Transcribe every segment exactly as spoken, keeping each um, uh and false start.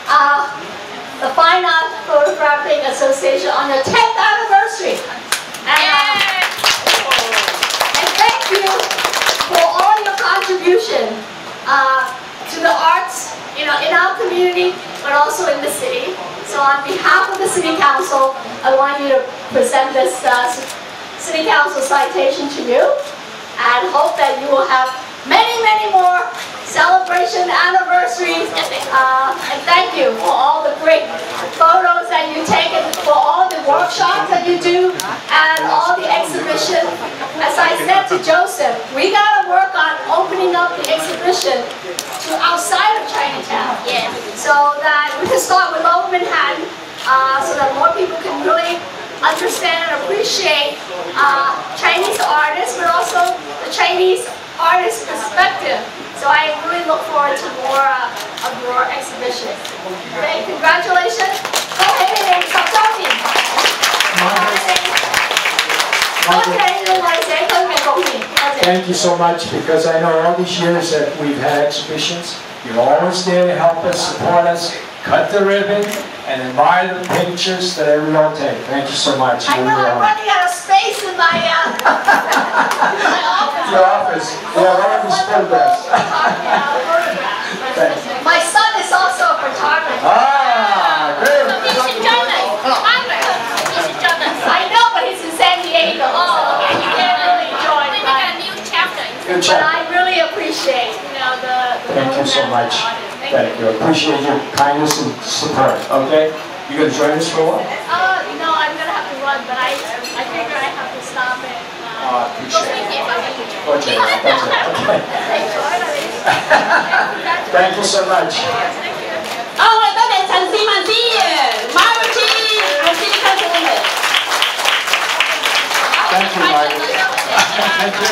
uh, the Fine Art Photographic Association on your tenth anniversary. And, uh, and thank you for all your contribution uh, to the arts, you know, in our community, but also in the city. So on behalf of the City Council, I want you to present this uh, City Council citation to you, and hope that you will have many, many more celebration anniversaries. Uh, and thank you for all the great photos that you take, and for all the workshops that you do, and all the exhibition. As I said to Joseph, we got to work on opening up the exhibition to outside of Chinatown. Yes. So that we can start with Lower Manhattan, uh, so that more people can really understand and appreciate uh, Chinese artists, but also the Chinese artist perspective. So I really look forward to more uh, of your exhibition. Okay, congratulations. Go ahead and stop talking. Thank you so much, because I know all these years that we've had exhibitions, you're always there to help us, support us, cut the ribbon, and admire the pictures that everyone take. Thank you so much. I know I'm running out of space in my, uh, my office. Your office. Yeah, one of these photographs. My son is also a photographer. Ah, great. I know, but he's in San Diego. Oh, okay. You can't really enjoy it. Good But job. I really appreciate, you know, the, the Thank you so much. Thank you. Appreciate your kindness and support. Okay? You gonna join us for a while? Uh, no, I'm gonna have to run, but I, I figure I have to stop it. Uh, Oh, I appreciate it. Okay. Okay, that's it. Okay. Thank you so much. Thank you. 好，我哋多謝陳市民之員 ，Margie， 我知你跟住你哋。 Thank you, Margaret. Thank you.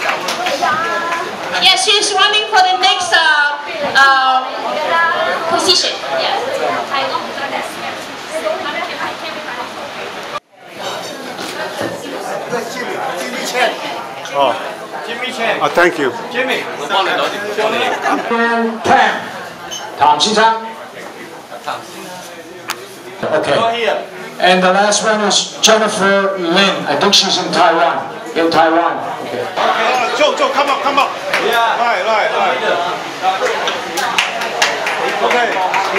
Yes, she's running for the next uh, uh, position. Yes. Oh, Jimmy Chan. Oh, thank you. Jimmy，我幫你攞啲獎勵。 And Tam. Tom 先生. Okay. And the last one is Jennifer Lin. I think she's in Taiwan. In Taiwan. Okay. Okay. Joe, Joe, come up, come up. Yeah. Right, right, right. Okay.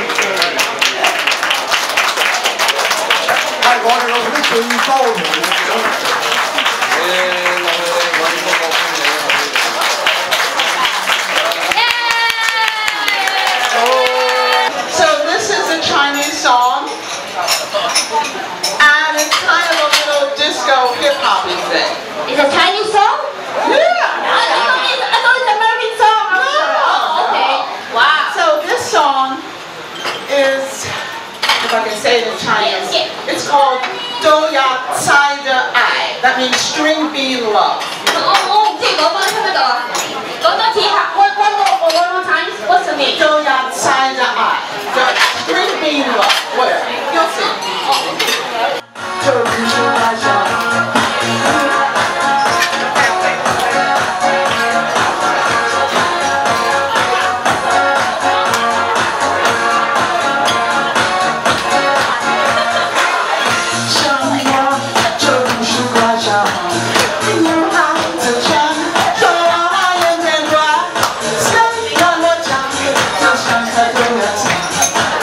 係我哋攞啲最高嘅。 So this is a Chinese song, and it's kind of a little disco hip-hoppy thing. It's a Chinese song? Yeah! I thought it's, I thought it's an American song. No. Oh, okay. Wow. So this song is, if I can say it in Chinese, Yes, yes. it's called Do Ya Cai De Ai. That means string bean love. 我我唔知講翻聽得到啊？講多次下。One one more one more time. What's the name? Do Ya Cai De Ai. String bean love. Whatever. You'll see. 这只是爱上。 Thank you.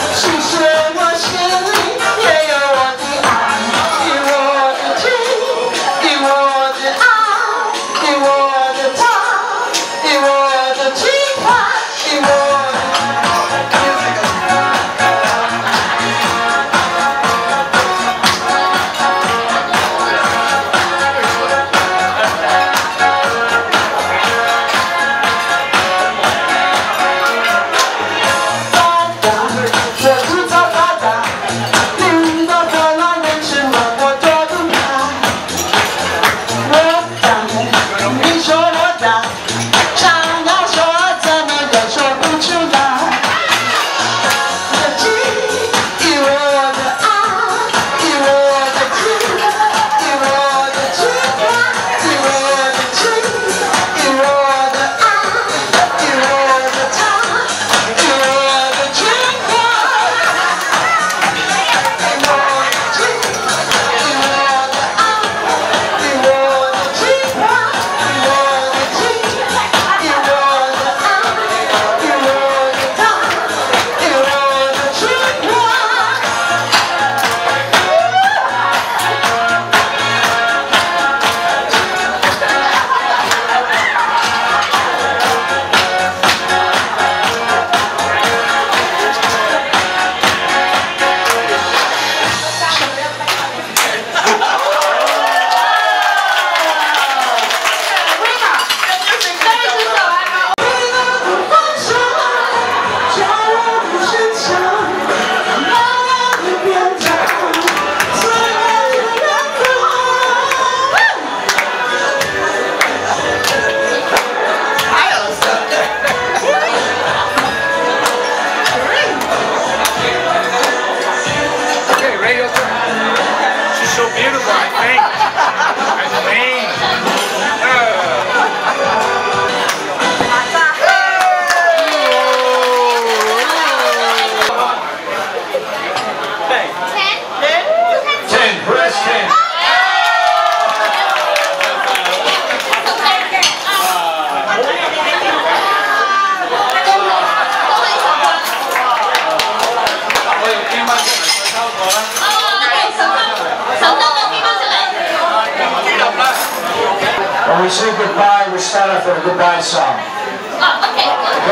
we say goodbye, we start off with a goodbye song. Oh, okay.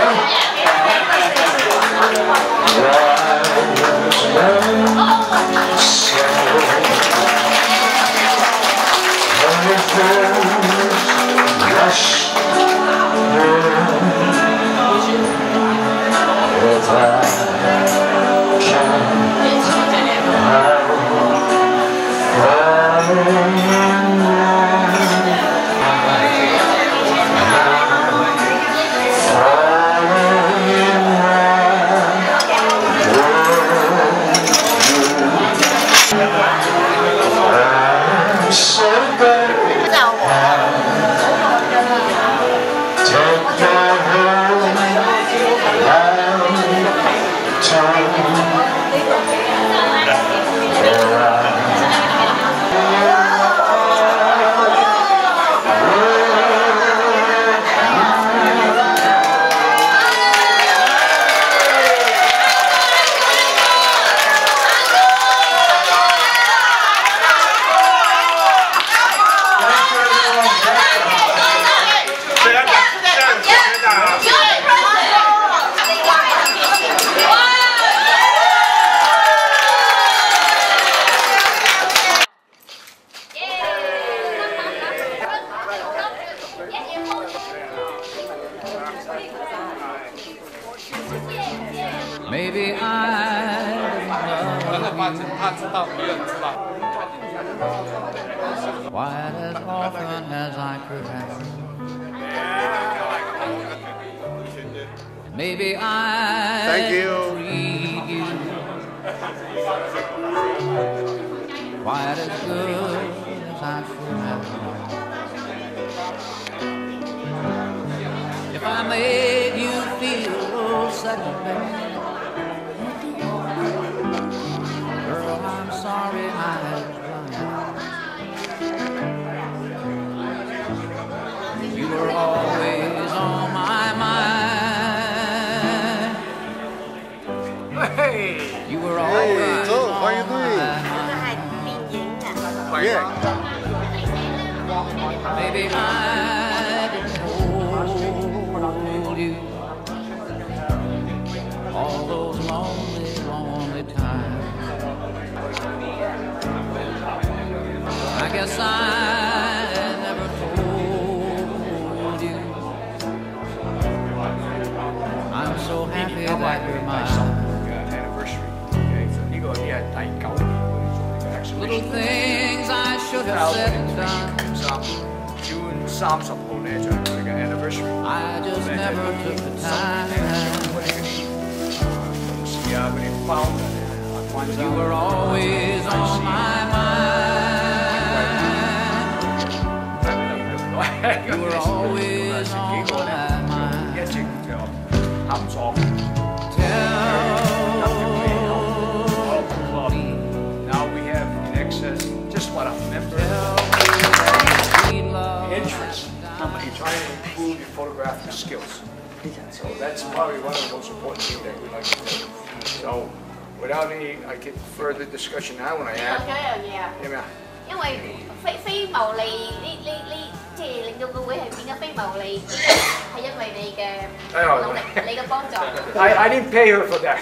Maybe I quite as often as I could have. Maybe I Thank you. treat you quite as good as I should have. If I made you feel second best, girl, I'm sorry I had tried. You were always on my mind. Hey. You were always Hey, Joe, how are you on doing? my mind. Yeah. Maybe I didn't hold you all those lonely, lonely times. I guess I never told you I'm so happy that you're mine. Little things I should have said and done, I just never took the time. You were always on my mind. You were always on my mind. Tell me. Now we have in excess just what a member interest in trying to improve your photographic skills. So that's probably one of the most important things that we like to do. So without any I get further discussion now when I 有 add 咗一樣嘢啊， yeah, 因為非非牟利呢呢呢，即係令到個會係變咗非牟利，係因為你嘅努力，你嘅幫助。 I, I didn't pay her for that.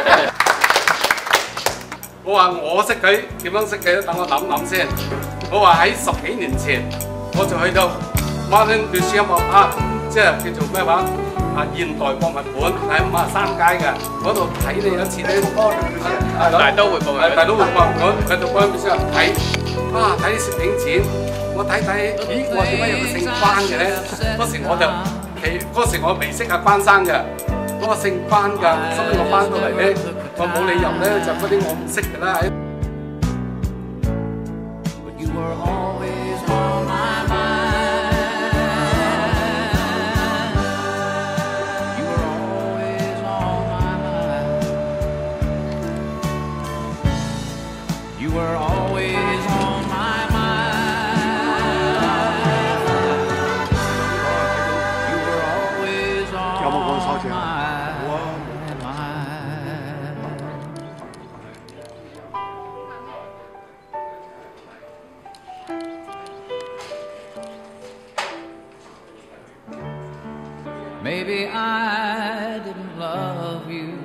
我話我識佢點樣識佢，等我諗諗先。我話喺十幾年前，我就去到 Modern Museum of Art， 即係叫做咩話啊現代博物館喺五十三街嘅嗰度睇你一次咧，大都會博物館，大都會博物館喺度幫佢先睇，啊睇啲攝影展，我睇睇，咦我點解有個姓關嘅咧？嗰時我就其嗰時我未識阿關生嘅。 嗰個姓關㗎，所以我翻到嚟咧，我冇理由咧就嗰啲我唔識㗎啦。 You were always on my mind. You were always on my mind. You were always on my mind. You were always on my mind. Maybe I didn't love you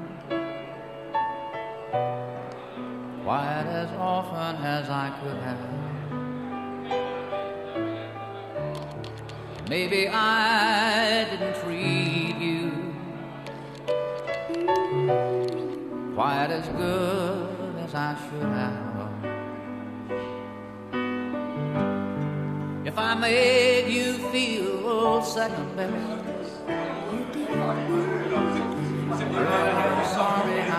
quite as often as I could have. Maybe I didn't treat you quite as good as I should have. If I made you feel second best, I'm sorry I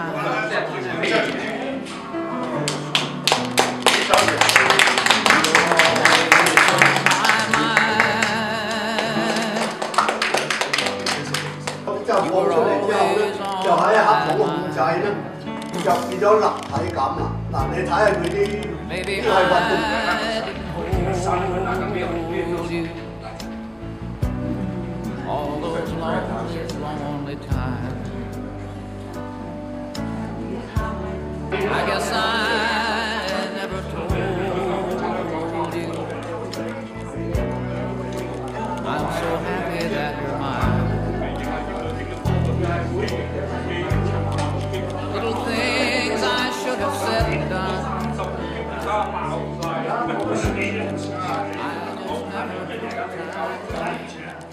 就放出嚟之後咧，就喺一盒好控仔咧，就變咗立體感啦。嗱，你睇下佢啲啲係運動。 All those lonely, lonely times. I guess I never told you I'm so happy that you're mine. Little things I should have said and done, I just never tried.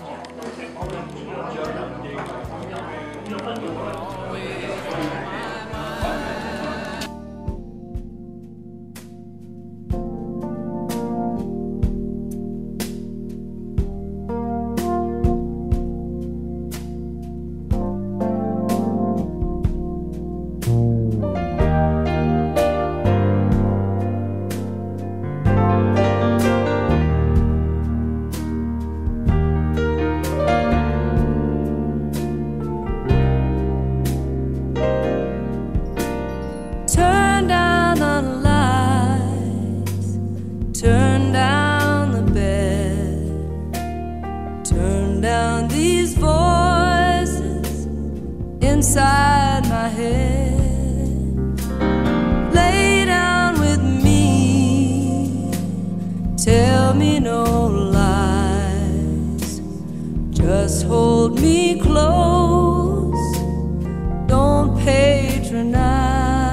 Turn down the lights, turn down the bed, turn down these voices inside my head. Lay down with me, tell me no lies, just hold me close, don't patronize.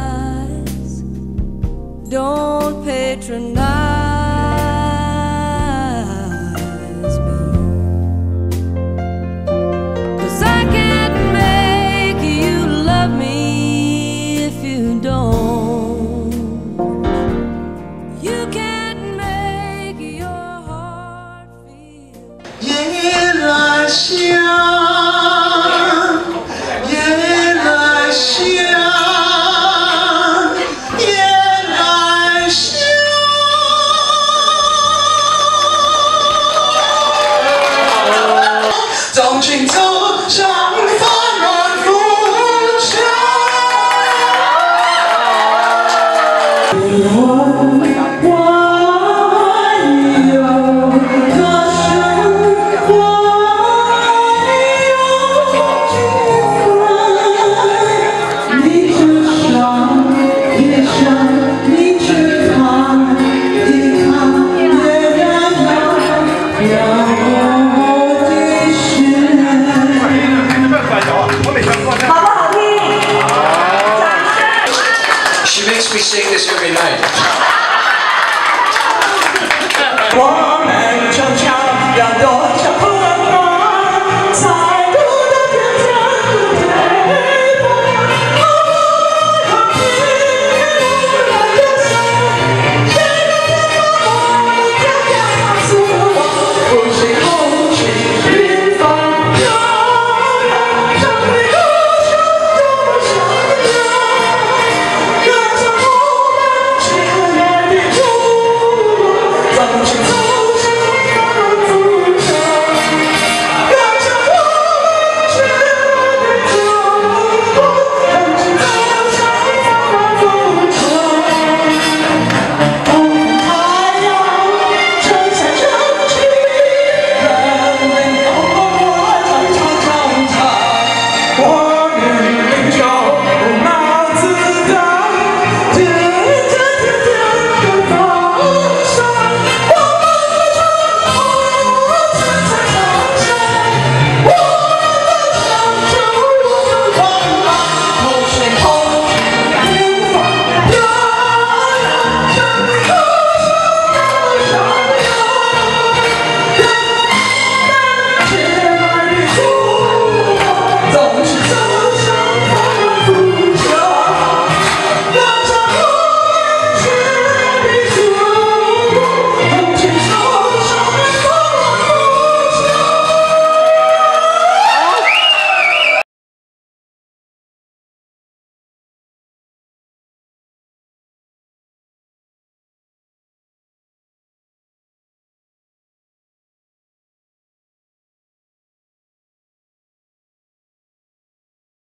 Don't patronize me, 'cause I can't make you love me if you don't. You can't make your heart feel. 夜来香，夜来香。纵情走上泛滥浮墙，我我有多少我有你至少也想你去看一看，别让让我。She makes me sing this every night. 我们争吵要懂。